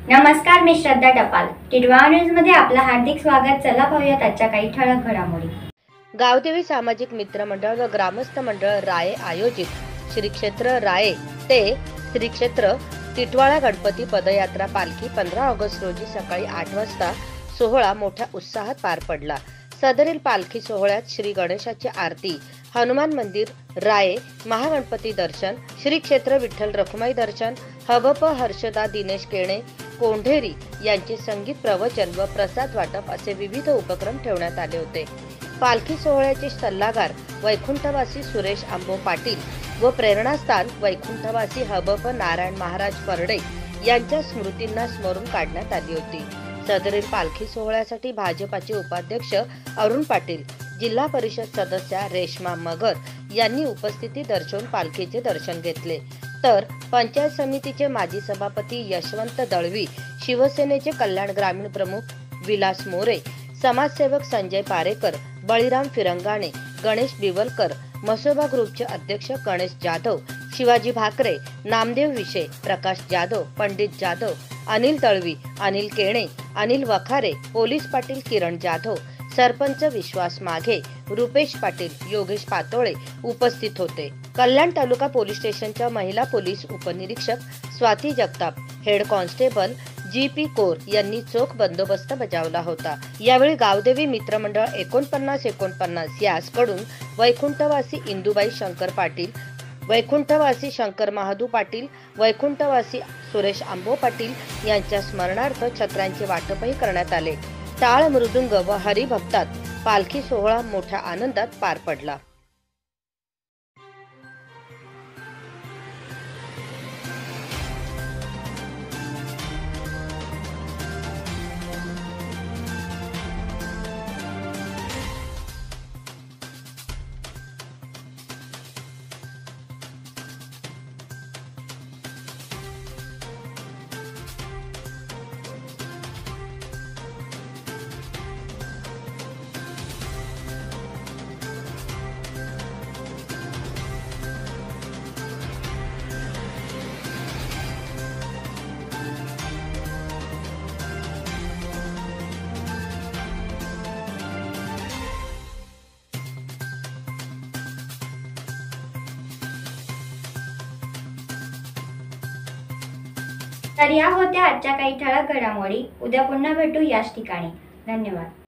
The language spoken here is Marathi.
नमस्कार, मी श्रद्धा टपाल. टिटवाळा न्यूज मध्ये आपलं हार्दिक स्वागत. चला पाहूयात आजच्या काही ठळक घडामोडी. गावदेवी सामाजिक मित्र मंडळ व ग्रामस्थ मंडळ राये आयोजित श्री क्षेत्र राये ते श्री क्षेत्र टिटवाळा गणपती पदयात्रा पालखी 15 ऑगस्ट रोजी सकाळी 8 वाजता सोहळा मोठ्या उत्साहात पार पडला. सदरील पालखी सोहळ्यात श्री गणेशाची आरती, हनुमान मंदिर राये, महागणपती दर्शन, श्री क्षेत्र विठ्ठल रखुमाई दर्शन, हबप हर्षदा दिनेश केणे कोंढेरी यांचे संगीत प्रवचन व प्रसाद वाटप असे विविध उपक्रम ठेवण्यात आले होते. पालखी सोहळ्याचे सल्लागार वैकुंठवासी सुरेश आंबो पाटील व प्रेरणास्थान वैकुंठवासी हबप नारायण महाराज फरडे यांच्या स्मृतींना स्मरून काढण्यात आली होती. सदरील पालखी सोहळ्यासाठी भाजपाचे उपाध्यक्ष अरुण पाटील, जिल्हा परिषद सदस्या रेश्मा मगर यांनी उपस्थिती दर्शवून पालखीचे दर्शन घेतले. तर पंचायत समितीचे माजी सभापती यशवंत दळवी, शिवसेनेचे कल्याण ग्रामीण प्रमुख विलास मोरे, समाजसेवक संजय पारेकर, बळीराम फिरंगाणे, गणेश बिवलकर, मसोबा ग्रुपचे अध्यक्ष गणेश जाधव, शिवाजी भाकरे, नामदेव विशे, प्रकाश जाधव, पंडित जाधव, अनिल दळवी, अनिल केणे, अनिल वखारे, पोलीस पाटील किरण जाधव, सरपंच विश्वास माघे, रुपेश पाटील, योगेश पातोळे उपस्थित होते. कल्याण तालुका पोलीस स्टेशनच्या महिला पोलीस उपनिरीक्षक Swati Jagtap, head constable GP Kore यांनी चोख बंदोबस्त बजावला होता. यावेळी गावदेवी मित्रमंडळ 49 यास कडून वैकुंठवासी इंदुबाई शंकर पाटील, वैकुंठवासी शंकर महादू पाटील, वैकुंठवासी सुरेश आंबो पाटील यांच्या स्मरणार्थ छत्रांचे वाटपही करण्यात आले. टाळ मृदुंग व हरिभक्तात पालखी सोहळा मोठ्या आनंदात पार पडला. तर या होत्या आजच्या काही ठळक घडामोडी. उद्या पुन्हा भेटू याच ठिकाणी. धन्यवाद.